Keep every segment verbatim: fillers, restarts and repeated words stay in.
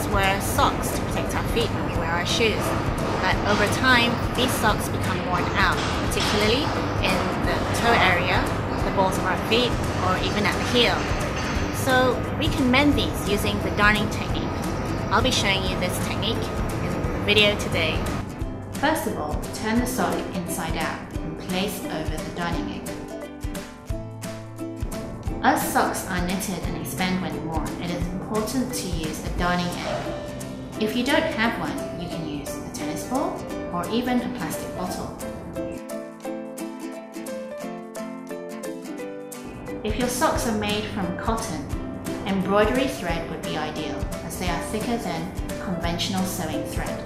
wear socks to protect our feet when we wear our shoes. But over time, these socks become worn out, particularly in the toe area, the balls of our feet, or even at the heel. So we can mend these using the darning technique. I'll be showing you this technique in the video today. First of all, turn the sock inside out and place over the darning egg. As socks are knitted and expand when worn, it is important to use a darning egg. If you don't have one, you can use a tennis ball or even a plastic bottle. If your socks are made from cotton, embroidery thread would be ideal as they are thicker than conventional sewing thread.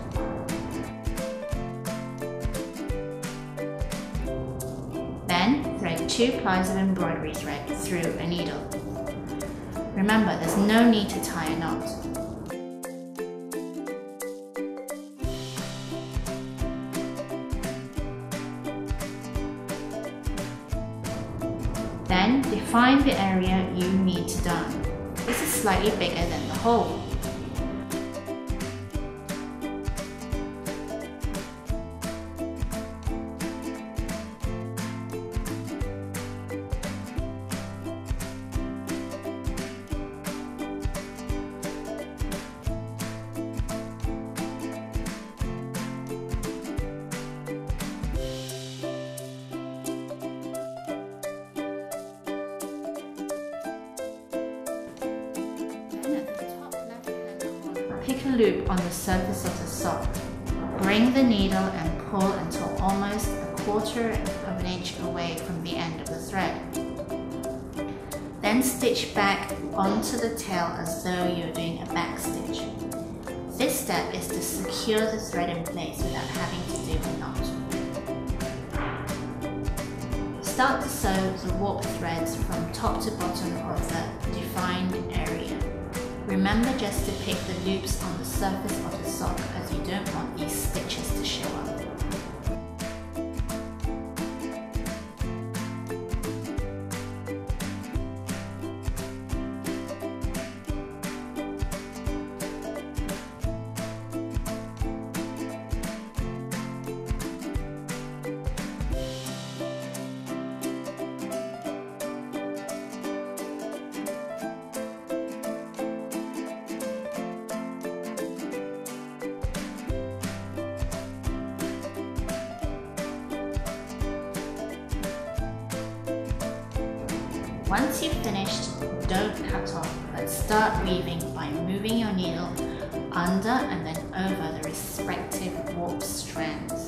Then thread two plies of embroidery thread through a needle. Remember, there's no need to tie a knot. Then define the area you need to darn. This is slightly bigger than the hole. Pick a loop on the surface of the sock. Bring the needle and pull until almost a quarter of an inch away from the end of the thread. Then stitch back onto the tail as though you're doing a back stitch. This step is to secure the thread in place without having to do a knot. Start to sew the warp threads from top to bottom of the defined area. Remember just to pick the loops on the surface of the sock as you don't want these stitches to show up. Once you've finished, don't cut off, but start weaving by moving your needle under and then over the respective warp strands.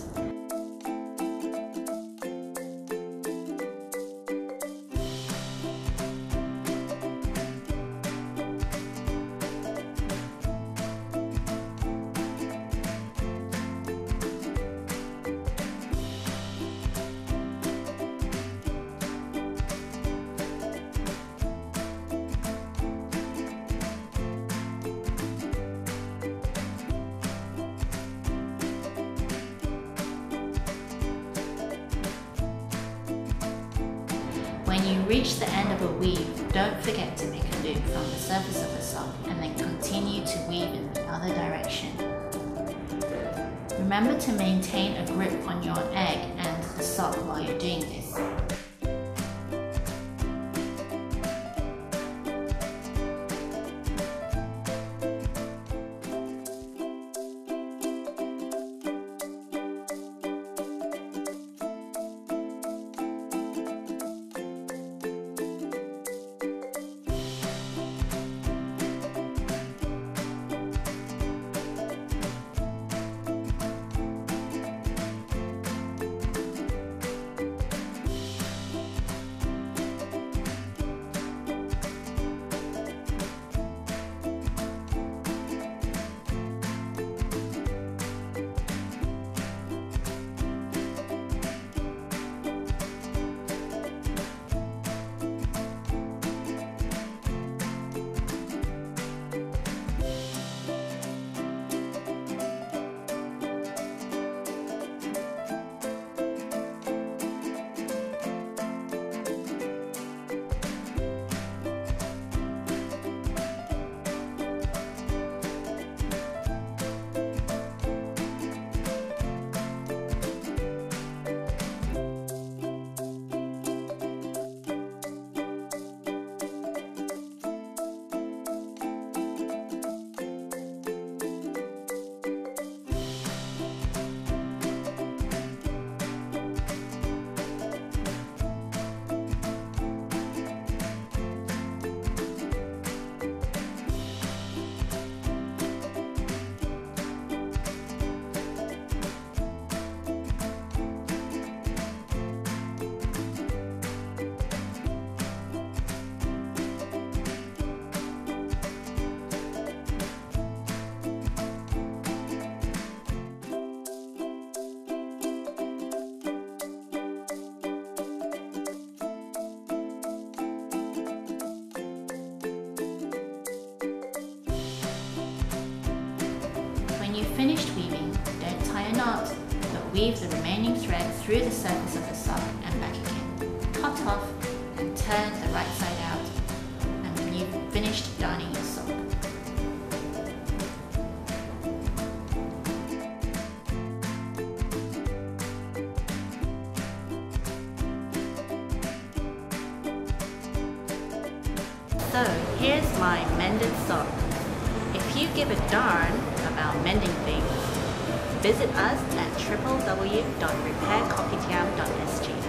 When you reach the end of a weave, don't forget to make a loop from the surface of the sock and then continue to weave in the other direction. Remember to maintain a grip on your egg and the sock while you're doing this. finished weaving, don't tie a knot, but weave the remaining thread through the surface of the sock and back again. Cut off and turn the right side out, and you've finished darning your sock. So here's my mended sock. If you give a darn about mending things, visit us at w w w dot repair kopitiam dot s g.